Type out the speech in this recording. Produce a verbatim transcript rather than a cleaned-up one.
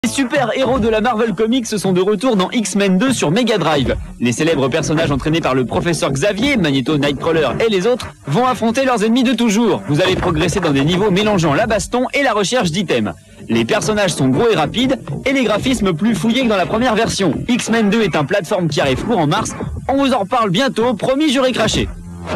Les super-héros de la Marvel Comics sont de retour dans X-Men deux sur Mega Drive. Les célèbres personnages entraînés par le professeur Xavier, Magneto, Nightcrawler et les autres vont affronter leurs ennemis de toujours. Vous allez progresser dans des niveaux mélangeant la baston et la recherche d'items. Les personnages sont gros et rapides et les graphismes plus fouillés que dans la première version. X-Men deux est un plateforme qui arrive court en mars. On vous en reparle bientôt, promis, j'aurai craché.